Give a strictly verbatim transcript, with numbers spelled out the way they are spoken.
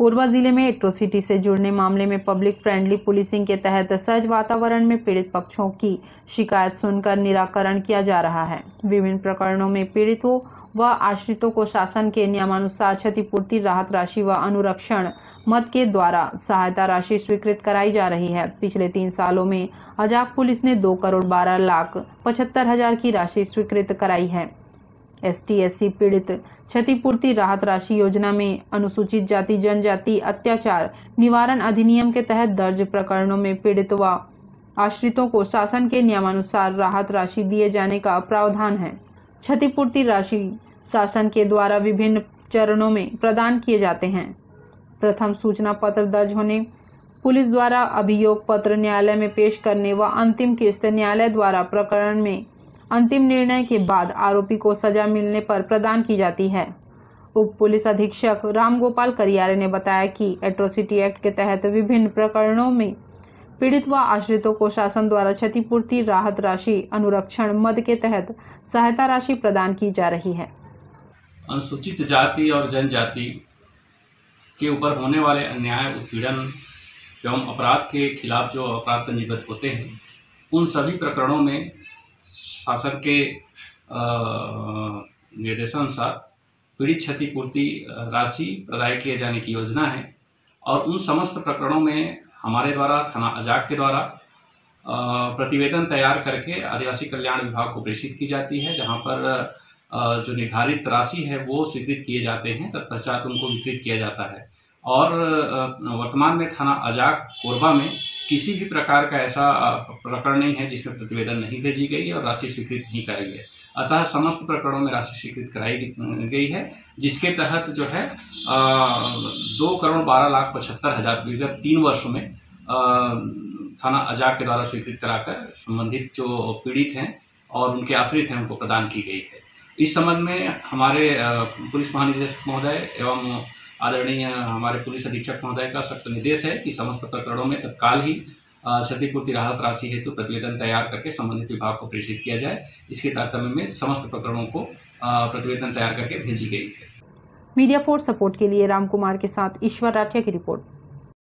कोरबा जिले में एट्रोसिटी से जुड़ने मामले में पब्लिक फ्रेंडली पुलिसिंग के तहत सहज वातावरण में पीड़ित पक्षों की शिकायत सुनकर निराकरण किया जा रहा है। विभिन्न प्रकरणों में पीड़ितों व आश्रितों को शासन के नियमानुसार क्षतिपूर्ति, राहत राशि व अनुरक्षण मद के द्वारा सहायता राशि स्वीकृत कराई जा रही है। पिछले तीन सालों में अजाक पुलिस ने दो करोड़ बारह लाख पचहत्तर हजार की राशि स्वीकृत कराई है। एस टी एस सी पीड़ित क्षतिपूर्ति राहत राशि योजना में अनुसूचित जाति जनजाति अत्याचार निवारण अधिनियम के तहत दर्ज प्रकरणों में पीड़ित व आश्रितों को शासन के नियमानुसार राहत राशि दिए जाने का प्रावधान है। क्षतिपूर्ति राशि शासन के द्वारा विभिन्न चरणों में प्रदान किए जाते हैं। प्रथम सूचना पत्र दर्ज होने, पुलिस द्वारा अभियोग पत्र न्यायालय में पेश करने व अंतिम किस्त न्यायालय द्वारा प्रकरण में अंतिम निर्णय के बाद आरोपी को सजा मिलने पर प्रदान की जाती है। उप पुलिस अधीक्षक रामगोपाल करियारे ने बताया कि एट्रोसिटी एक्ट के तहत विभिन्न प्रकरणों में पीड़ित व आश्रितों को शासन द्वारा क्षतिपूर्ति, राहत राशि, अनुरक्षण मद के तहत सहायता राशि प्रदान की जा रही है। अनुसूचित जाति और जनजाति के ऊपर होने वाले अन्याय, उत्पीड़न एवं अपराध के खिलाफ जो अपराध पंजीबद्ध होते हैं, उन सभी प्रकरणों में शासन के निर्देशानुसार पीड़ित क्षतिपूर्ति राशि प्रदाय किए जाने की योजना है। और उन समस्त प्रकरणों में हमारे द्वारा थाना अजाक के द्वारा प्रतिवेदन तैयार करके आदिवासी कल्याण विभाग को प्रेषित की जाती है, जहां पर जो निर्धारित राशि है वो स्वीकृत किए जाते हैं, तत्पश्चात उनको वितरित किया जाता है। और वर्तमान में थाना अजाक कोरबा में किसी भी प्रकार का ऐसा प्रकरण नहीं है जिसमें प्रतिवेदन नहीं भेजी गई और राशि स्वीकृत नहीं कराई है। अतः समस्त प्रकरणों में राशि स्वीकृत कराई गई है, जिसके तहत जो है दो करोड़ बारह लाख पचहत्तर हजार विगत तीन वर्षों में थाना अजाक के द्वारा स्वीकृत कराकर संबंधित जो पीड़ित हैं और उनके आश्रित हैं उनको प्रदान की गई है। इस संबंध में हमारे पुलिस महानिदेशक महोदय एवं आदरणीय हमारे पुलिस अधीक्षक महोदय का सख्त निर्देश है कि समस्त प्रकरणों में तत्काल ही क्षतिपूर्ति राहत राशि हेतु प्रतिवेदन तैयार करके संबंधित विभाग को प्रेषित किया जाए। इसके तारतम्य में समस्त प्रकरणों को प्रतिवेदन तैयार करके भेजी गई है। मीडिया फोर्स सपोर्ट के लिए राम कुमार के साथ ईश्वर राठिया की रिपोर्ट।